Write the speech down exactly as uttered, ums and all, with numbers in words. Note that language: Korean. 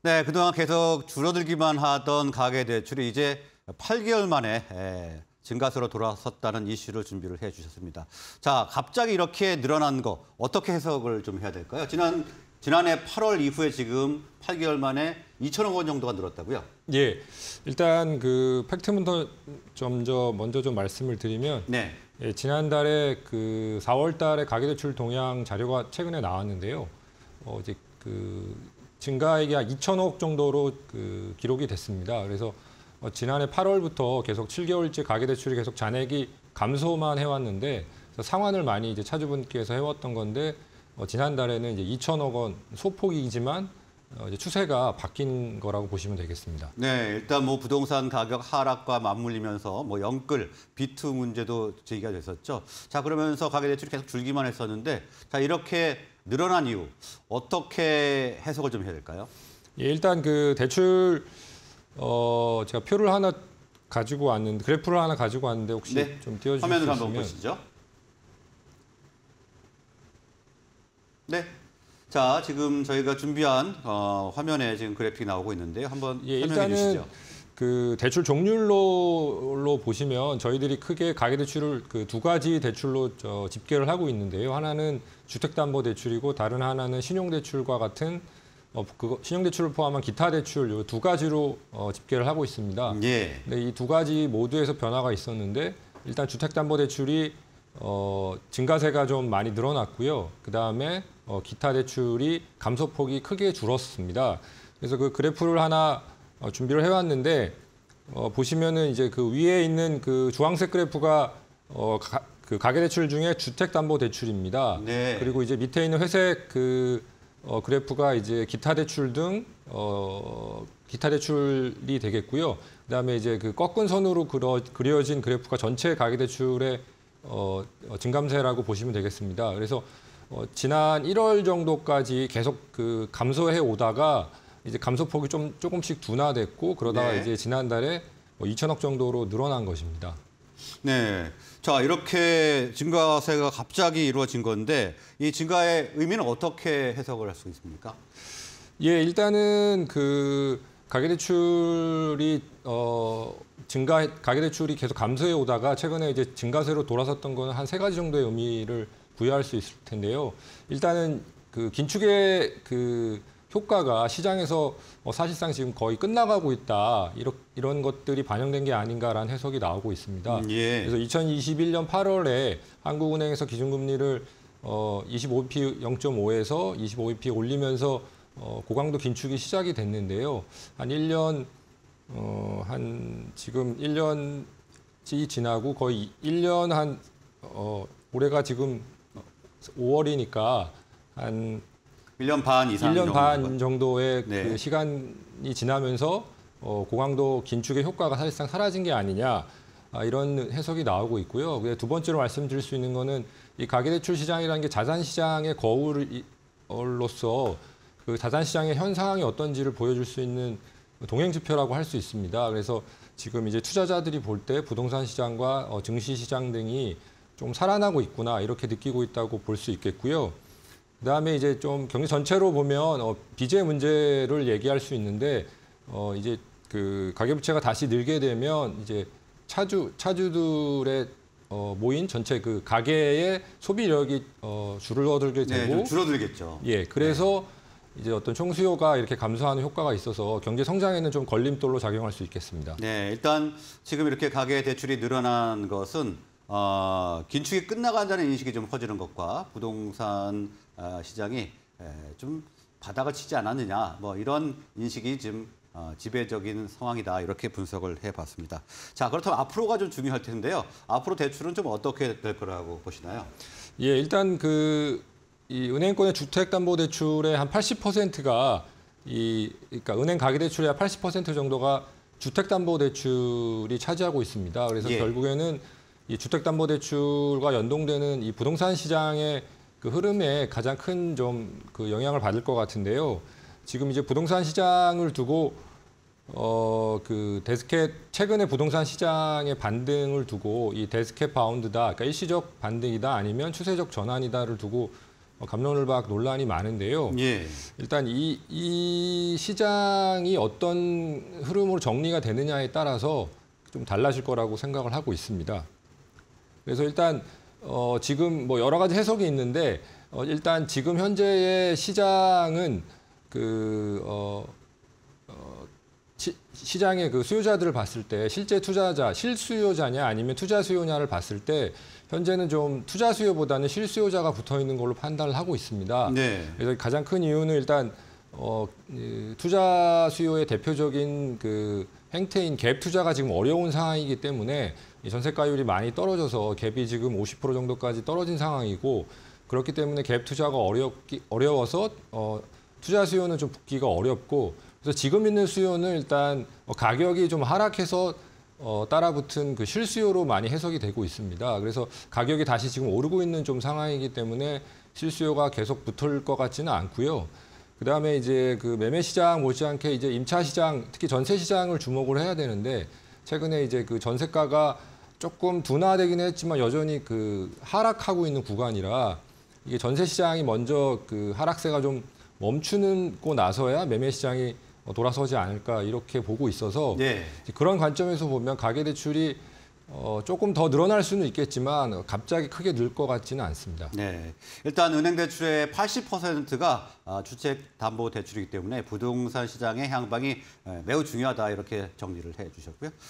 네, 그동안 계속 줄어들기만 하던 가계대출이 이제 팔 개월 만에 에, 증가세로 돌아섰다는 이슈를 준비를 해주셨습니다. 자, 갑자기 이렇게 늘어난 거 어떻게 해석을 좀 해야 될까요? 지난 지난해 팔월 이후에 지금 팔 개월 만에 이천억 원 정도가 늘었다고요? 예, 일단 그 팩트부터 좀 저 먼저 좀 말씀을 드리면, 네. 예, 지난달에 그 사월달에 가계대출 동향 자료가 최근에 나왔는데요. 어, 이제 그 증가액이 한 이천억 정도로 그 기록이 됐습니다. 그래서 어, 지난해 팔월부터 계속 칠 개월째 가계대출이 계속 잔액이 감소만 해왔는데 상환을 많이 이제 차주분께서 해왔던 건데 어, 지난달에는 이제 이천억 원 소폭이지만 어, 이제 추세가 바뀐 거라고 보시면 되겠습니다. 네, 일단 뭐 부동산 가격 하락과 맞물리면서 뭐 영끌, 비투 문제도 제기가 됐었죠. 자, 그러면서 가계대출이 계속 줄기만 했었는데, 자, 이렇게 늘어난 이유 어떻게 해석을 좀 해야 될까요? 예, 일단 그 대출 어 제가 표를 하나 가지고 왔는데 그래프를 하나 가지고 왔는데 혹시 네, 좀 띄워주실 수 화면을 있으면. 한번 보시죠. 네. 자, 지금 저희가 준비한 어, 화면에 지금 그래픽이 나오고 있는데요. 한번 예, 설명해 일단은 주시죠. 그 대출 종류로 보시면 저희들이 크게 가계대출을 그 두 가지 대출로 저 집계를 하고 있는데요. 하나는 주택담보대출이고 다른 하나는 신용대출과 같은 어, 그거 신용대출을 포함한 기타 대출 이 두 가지로 어, 집계를 하고 있습니다. 예. 네, 이 두 가지 모두에서 변화가 있었는데 일단 주택담보대출이 어, 증가세가 좀 많이 늘어났고요. 그 다음에 어, 기타 대출이 감소폭이 크게 줄었습니다. 그래서 그 그래프를 하나 어, 준비를 해왔는데 어, 보시면은 이제 그 위에 있는 그 주황색 그래프가 어, 가, 그 가계대출 중에 주택담보대출입니다. 네. 그리고 이제 밑에 있는 회색 그 어, 그래프가 이제 기타 대출 등 어, 기타 대출이 되겠고요. 그다음에 이제 그 꺾은 선으로 그려, 그려진 그래프가 전체 가계대출의 어, 어, 증감세라고 보시면 되겠습니다. 그래서 어, 지난 일월 정도까지 계속 그 감소해 오다가 이제 감소폭이 좀 조금씩 둔화됐고 그러다가 네. 이제 지난달에 뭐 이천억 정도로 늘어난 것입니다. 네. 자, 이렇게 증가세가 갑자기 이루어진 건데 이 증가의 의미는 어떻게 해석을 할 수 있습니까? 예, 일단은 그 가계대출이 어 증가 가계대출이 계속 감소해 오다가 최근에 이제 증가세로 돌아섰던 거는 한 세 가지 정도의 의미를 부여할 수 있을 텐데요. 일단은 그 긴축의 그 효과가 시장에서 어 사실상 지금 거의 끝나가고 있다. 이런 이런 것들이 반영된 게 아닌가라는 해석이 나오고 있습니다. 음, 예. 그래서 이천이십일 년 팔월에 한국은행에서 기준금리를 어 이십오 비피 영 점 오에서 이십오 비피 올리면서 어 고강도 긴축이 시작이 됐는데요. 한 일 년 어 한 지금 일 년이 지나고 거의 일 년 한 어 올해가 지금 오월이니까 한 일 년 반 이상 일 년 반 정도. 정도의 네. 그 시간이 지나면서 어, 고강도 긴축의 효과가 사실상 사라진 게 아니냐 아, 이런 해석이 나오고 있고요. 두 번째로 말씀드릴 수 있는 거는 이 가계대출 시장이라는 게 자산 시장의 거울로서 그 자산 시장의 현 상황이 어떤지를 보여줄 수 있는 동행 지표라고 할 수 있습니다. 그래서 지금 이제 투자자들이 볼 때 부동산 시장과 어, 증시 시장 등이 좀 살아나고 있구나 이렇게 느끼고 있다고 볼 수 있겠고요. 그다음에 이제 좀 경제 전체로 보면 어, 빚의 문제를 얘기할 수 있는데 어, 이제 그 가계부채가 다시 늘게 되면 이제 차주 차주들의 어, 모인 전체 그 가계의 소비력이 어, 줄어들게 되고 네, 좀 줄어들겠죠. 예, 그래서 네. 이제 어떤 총수요가 이렇게 감소하는 효과가 있어서 경제 성장에는 좀 걸림돌로 작용할 수 있겠습니다. 네, 일단 지금 이렇게 가계 대출이 늘어난 것은 어, 긴축이 끝나간다는 인식이 좀 커지는 것과 부동산 어, 시장이 에, 좀 바닥을 치지 않았느냐, 뭐 이런 인식이 지금 어, 지배적인 상황이다 이렇게 분석을 해봤습니다. 자, 그렇다면 앞으로가 좀 중요할 텐데요. 앞으로 대출은 좀 어떻게 될 거라고 보시나요? 예, 일단 그 이 은행권의 주택담보대출의 한 팔십 퍼센트가 이 그러니까 은행 가계대출의 한 팔십 퍼센트 정도가 주택담보대출이 차지하고 있습니다. 그래서 예. 결국에는 이 주택담보대출과 연동되는 이 부동산 시장의 그 흐름에 가장 큰 좀 그 영향을 받을 것 같은데요. 지금 이제 부동산 시장을 두고 어 그 데스켓 최근에 부동산 시장의 반등을 두고 이 데스켓 바운드다, 그러니까 일시적 반등이다 아니면 추세적 전환이다를 두고 어, 갑론을박 논란이 많은데요. 예. 일단 이, 이 시장이 어떤 흐름으로 정리가 되느냐에 따라서 좀 달라질 거라고 생각을 하고 있습니다. 그래서 일단 어, 지금 뭐 여러 가지 해석이 있는데 어, 일단 지금 현재의 시장은 그 어, 어, 시, 시장의 그 수요자들을 봤을 때 실제 투자자, 실수요자냐 아니면 투자 수요냐를 봤을 때 현재는 좀 투자 수요보다는 실수요자가 붙어 있는 걸로 판단을 하고 있습니다. 네. 그래서 가장 큰 이유는 일단 어, 이, 투자 수요의 대표적인 그 행태인 갭 투자가 지금 어려운 상황이기 때문에 이 전세가율이 많이 떨어져서 갭이 지금 오십 퍼센트 정도까지 떨어진 상황이고 그렇기 때문에 갭 투자가 어렵기, 어려워서 어, 투자 수요는 좀 붙기가 어렵고 그래서 지금 있는 수요는 일단 어, 가격이 좀 하락해서 어, 따라붙은 그 실수요로 많이 해석이 되고 있습니다. 그래서 가격이 다시 지금 오르고 있는 좀 상황이기 때문에 실수요가 계속 붙을 것 같지는 않고요. 그다음에 이제 그 매매 시장 못지않게 이제 임차 시장, 특히 전세 시장을 주목을 해야 되는데 최근에 이제 그 전세가가 조금 둔화되긴 했지만 여전히 그 하락하고 있는 구간이라 이게 전세 시장이 먼저 그 하락세가 좀 멈추고 나서야 매매 시장이 돌아서지 않을까 이렇게 보고 있어서 네. 그런 관점에서 보면 가계대출이 어, 조금 더 늘어날 수는 있겠지만 갑자기 크게 늘 것 같지는 않습니다. 네. 일단 은행 대출의 팔십 퍼센트가 주택담보대출이기 때문에 부동산 시장의 향방이 매우 중요하다 이렇게 정리를 해 주셨고요.